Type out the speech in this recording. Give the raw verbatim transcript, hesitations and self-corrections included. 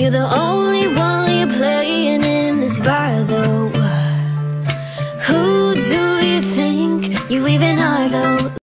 You're the only one, you're playing in this battle. Who